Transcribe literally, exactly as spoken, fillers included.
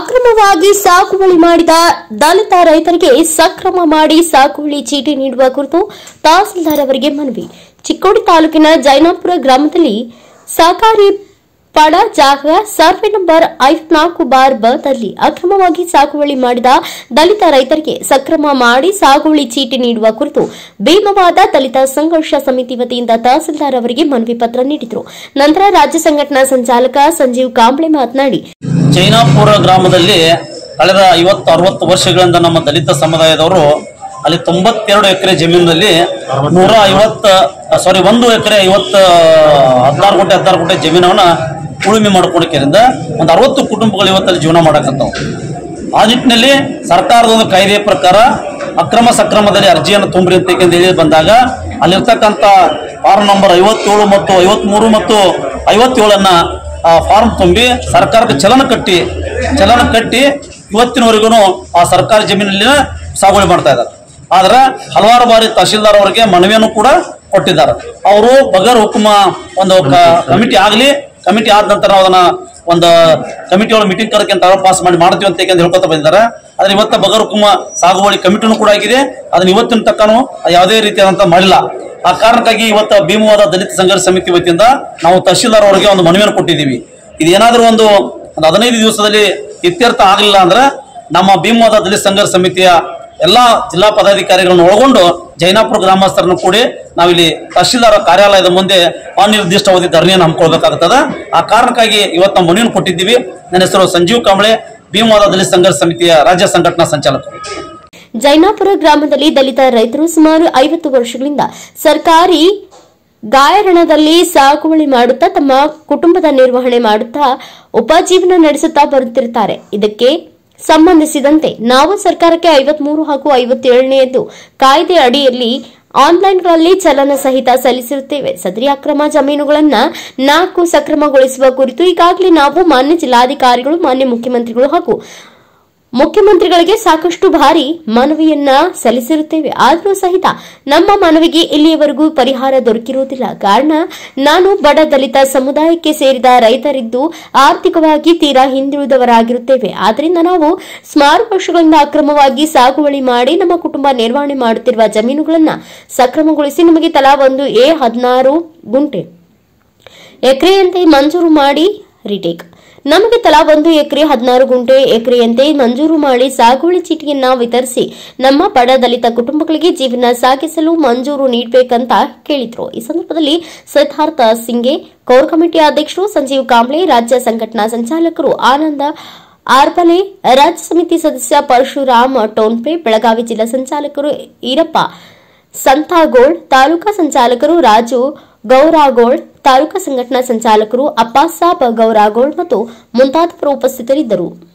ಅಕ್ರಮವಾಗಿ ಸಾಗುವಳಿ ಮಾಡಿದ ದಲಿತ ರೈತರಿಗೆ ಸಕ್ರಮ ಮಾಡಿ ಸಾಗುವಳಿ ಚೀಟಿ ನೀಡುವ ಕುರಿತು ತಹಸೀಲ್ದಾರ್ ಅವರಿಗೆ ಮನವಿ. ಚಿಕ್ಕೋಡಿ ತಾಲೂಕಿನ ಜೈನಾಪುರ ಗ್ರಾಮದಲ್ಲಿ ಸಹಕಾರಿ ಪಡ ಜಾಗ ಸರ್ವೆ ನಂಬರ್ ಐವತ್ನಾಲ್ಕು ಬಾರ್ ಬದಲ್ಲಿ ಅಕ್ರಮವಾಗಿ ಸಾಗುವಳಿ ಮಾಡಿದ ದಲಿತ ರೈತರಿಗೆ ಸಕ್ರಮ ಮಾಡಿ ಸಾಗುವಳಿ ಚೀಟಿ ನೀಡುವ ಕುರಿತು ಭೀಮವಾದ ದಲಿತ ಸಂಘರ್ಷ ಸಮಿತಿ ವತಿಯಿಂದ ತಹಸೀಲ್ದಾರ್ ಅವರಿಗೆ ಮನವಿ ಪತ್ರ ನೀಡಿದರು. ನಂತರ ರಾಜ್ಯ ಸಂಘಟನಾ ಸಂಚಾಲಕ ಸಂಜೀವ್ ಕಾಂಬ್ಳೆ ಮಾತನಾಡಿ, ಜೈನಾಪುರ ಗ್ರಾಮದಲ್ಲಿ ಕಳೆದ ಐವತ್ತು ಅರವತ್ತು ವರ್ಷಗಳಿಂದ ನಮ್ಮ ದಲಿತ ಸಮುದಾಯದವರು ಅಲ್ಲಿ ತೊಂಬತ್ತೆರಡು ಎಕರೆ ಜಮೀನಿನಲ್ಲಿ ನೂರ ಐವತ್ತು ಸಾರಿ ಒಂದು ಎಕರೆ ಐವತ್ತು ಹದಿನಾರು ಗುಂಟೆ ಹದಿನಾರು ಗುಂಟೆ ಜಮೀನವನ್ನ ಉಳುಮೆ ಮಾಡ್ಕೊಳಕ್ಕಿಂದ ಒಂದು ಅರವತ್ತು ಕುಟುಂಬಗಳು ಇವತ್ತಲ್ಲಿ ಜೀವನ ಮಾಡಕತ್ತಾವ. ಆ ನಿಟ್ಟಿನಲ್ಲಿ ಸರ್ಕಾರದ ಒಂದು ಕಾಯ್ದೆಯ ಪ್ರಕಾರ ಅಕ್ರಮ ಸಕ್ರಮದಲ್ಲಿ ಅರ್ಜಿಯನ್ನು ತುಂಬ್ರಿ ಅಂತ ಹೇಳಿ ಬಂದಾಗ ಅಲ್ಲಿರ್ತಕ್ಕಂಥ ಫಾರ್ಮ್ ನಂಬರ್ ಐವತ್ತೇಳು ಮತ್ತು ಐವತ್ಮೂರು ಮತ್ತು ಐವತ್ತೇಳನ್ನ ಫಾರ್ಮ್ ತುಂಬಿ ಸರ್ಕಾರಕ್ಕೆ ಚಲನ ಕಟ್ಟಿ ಚಲನ ಕಟ್ಟಿ ಇವತ್ತಿನವರೆಗೂ ಆ ಸರ್ಕಾರಿ ಜಮೀನಲ್ಲಿ ಸಾಗುವಳಿ ಮಾಡ್ತಾ ಇದ್ದಾರೆ. ಆದ್ರೆ ಹಲವಾರು ಬಾರಿ ತಹಶೀಲ್ದಾರ್ ಅವರಿಗೆ ಮನವಿಯನ್ನು ಕೂಡ ಕೊಟ್ಟಿದ್ದಾರೆ. ಅವರು ಬಗರ್ ಹುಕುಮ ಒಂದು ಕಮಿಟಿ ಆಗಲಿ, ಕಮಿಟಿ ಆದ ನಂತರ ಅದನ್ನ ಒಂದು ಕಮಿಟಿ ಒಳಗೆ ಮೀಟಿಂಗ್ ಕರೆಕೆ ಪಾಸ್ ಮಾಡಿ ಮಾಡ್ತೀವಿ ಅಂತ ಹೇಳ್ಕೊತಾ ಬಂದಿದ್ದಾರೆ. ಆದ್ರೆ ಇವತ್ತ ಬಗರ್ ಹುಕುಮ ಸಾಗುವಳಿ ಕಮಿಟಿನೂ ಕೂಡ ಆಗಿದೆ. ಅದನ್ನ ಇವತ್ತಿನ ತಕ್ಕನೂ ಯಾವುದೇ ರೀತಿಯಾದಂತ ಮಾಡಿಲ್ಲ. ಆ ಕಾರಣಕ್ಕಾಗಿ ಇವತ್ತು ಭೀಮವಾದ ದಲಿತ ಸಂಘರ್ಷ ಸಮಿತಿ ವತಿಯಿಂದ ನಾವು ತಹಶೀಲ್ದಾರ್ ಅವರಿಗೆ ಒಂದು ಮನವಿಯನ್ನು ಕೊಟ್ಟಿದ್ದೀವಿ. ಇದೇನಾದ್ರೂ ಒಂದು ಒಂದು ಹದಿನೈದು ದಿವಸದಲ್ಲಿ ಇತ್ಯರ್ಥ ಆಗಲಿಲ್ಲ ಅಂದ್ರೆ ನಮ್ಮ ಭೀಮವಾದ ದಲಿತ ಸಂಘರ್ಷ ಸಮಿತಿಯ ಎಲ್ಲಾ ಜಿಲ್ಲಾ ಪದಾಧಿಕಾರಿಗಳನ್ನು ಒಳಗೊಂಡು ಜೈನಾಪುರ ಗ್ರಾಮಸ್ಥರನ್ನು ಕೂಡಿ ನಾವಿಲ್ಲಿ ತಹಶೀಲ್ದಾರ್ ಕಾರ್ಯಾಲಯದ ಮುಂದೆ ಅನಿರ್ದಿಷ್ಟಾವಧಿ ಧರಣಿಯನ್ನು ಹಮ್ಮಿಕೊಳ್ಬೇಕಾಗುತ್ತದೆ. ಆ ಕಾರಣಕ್ಕಾಗಿ ಇವತ್ತು ನಾವು ಮನವಿಯನ್ನು ಕೊಟ್ಟಿದ್ದೀವಿ. ನನ್ನ ಹೆಸರು ಸಂಜೀವ್ ಕಾಂಬ್ಳೆ, ಭೀಮವಾದ ದಲಿತ ಸಂಘರ್ಷ ಸಮಿತಿಯ ರಾಜ್ಯ ಸಂಘಟನಾ ಸಂಚಾಲಕರು. ಜೈನಾಪುರ ಗ್ರಾಮದಲ್ಲಿ ದಲಿತ ರೈತರು ಸುಮಾರು ಐವತ್ತು ವರ್ಷಗಳಿಂದ ಸರ್ಕಾರಿ ಗಾಯರಣದಲ್ಲಿ ಸಾಗುವಳಿ ಮಾಡುತ್ತಾ ತಮ್ಮ ಕುಟುಂಬದ ನಿರ್ವಹಣೆ ಮಾಡುತ್ತಾ ಉಪಜೀವನ ನಡೆಸುತ್ತಾ ಬರುತ್ತಿರುತ್ತಾರೆ. ಇದಕ್ಕೆ ಸಂಬಂಧಿಸಿದಂತೆ ನಾವು ಸರ್ಕಾರಕ್ಕೆ ಐವತ್ಮೂರು ಹಾಗೂ ಐವತ್ತೇಳನೆಯದು ಕಾಯ್ದೆ ಅಡಿಯಲ್ಲಿ ಆನ್ಲೈನ್ಗಳಲ್ಲಿ ಚಲನ ಸಹಿತ ಸಲ್ಲಿಸಿರುತ್ತೇವೆ. ಸದರಿ ಅಕ್ರಮ ಜಮೀನುಗಳನ್ನು ನಾಲ್ಕು ಸಕ್ರಮಗೊಳಿಸುವ ಕುರಿತು ಈಗಾಗಲೇ ನಾವು ಮಾನ್ಯ ಜಿಲ್ಲಾಧಿಕಾರಿಗಳು, ಮಾನ್ಯ ಮುಖ್ಯಮಂತ್ರಿಗಳು ಹಾಗೂ ಮುಖ್ಯಮಂತ್ರಿಗಳಿಗೆ ಸಾಕಷ್ಟು ಬಾರಿ ಮನವಿಯನ್ನ ಸಲ್ಲಿಸಿರುತ್ತೇವೆ. ಆದರೂ ಸಹಿತ ನಮ್ಮ ಮನವಿಗೆ ಇಲ್ಲಿಯವರೆಗೂ ಪರಿಹಾರ ದೊರಕಿರುವುದಿಲ್ಲ. ಕಾರಣ ನಾನು ಬಡ ದಲಿತ ಸಮುದಾಯಕ್ಕೆ ಸೇರಿದ ರೈತರಿದ್ದು ಆರ್ಥಿಕವಾಗಿ ತೀರಾ ಹಿಂದುಳಿದವರಾಗಿರುತ್ತೇವೆ. ಆದ್ದರಿಂದ ನಾವು ಸುಮಾರು ವರ್ಷಗಳಿಂದ ಅಕ್ರಮವಾಗಿ ಸಾಗುವಳಿ ಮಾಡಿ ನಮ್ಮ ಕುಟುಂಬ ನಿರ್ವಹಣೆ ಮಾಡುತ್ತಿರುವ ಜಮೀನುಗಳನ್ನು ಸಕ್ರಮಗೊಳಿಸಿ ನಮಗೆ ತಲಾ ಒಂದು ಎ ಹದಿನಾರು ಗುಂಟೆ ಎಕರೆಯಂತೆ ಮಂಜೂರು ಮಾಡಿ ರಿಟೇಕ್ ನಮಗೆ ತಲಾ ಒಂದು ಎಕರೆ ಹದಿನಾರು ಗುಂಟೆ ಎಕರೆಯಂತೆ ಮಂಜೂರು ಮಾಡಿ ಸಾಗುವಳಿ ಚೀಟಿಯನ್ನ ವಿತರಿಸಿ ನಮ್ಮ ಬಡ ದಲಿತ ಕುಟುಂಬಗಳಿಗೆ ಜೀವನ ಸಾಗಿಸಲು ಮಂಜೂರು ನೀಡಬೇಕಂತ ಕೇಳಿದ್ರು. ಈ ಸಂದರ್ಭದಲ್ಲಿ ಸಿದ್ಧಾರ್ಥ ಸಿಂಗೆ, ಕೋರ್ ಕಮಿಟಿ ಅಧ್ಯಕ್ಷರು ಸಂಜೀವ್ ಕಾಂಬ್ಳೆ, ರಾಜ್ಯ ಸಂಘಟನಾ ಸಂಚಾಲಕರು ಆನಂದ ಆರ್ಬಲೆ, ರಾಜ್ಯ ಸಮಿತಿ ಸದಸ್ಯ ಪರಶುರಾಮ್ ಟೋನ್ಪೆ, ಬೆಳಗಾವಿ ಜಿಲ್ಲಾ ಸಂಚಾಲಕರು ಈರಪ್ಪ ಸಂತಾಗೋಳ್, ತಾಲೂಕಾ ಸಂಚಾಲಕರು ರಾಜು ಗೌರಾಗೋಳ್, ತಾಲೂಕಾ ಸಂಘಟನಾ ಸಂಚಾಲಕರು ಅಪ್ಪಾಸಾಬ್ ಗೌರಾಗೋಳ್ ಮತ್ತು ಮುಂತಾದವರು ಉಪಸ್ಥಿತರಿದ್ದರು.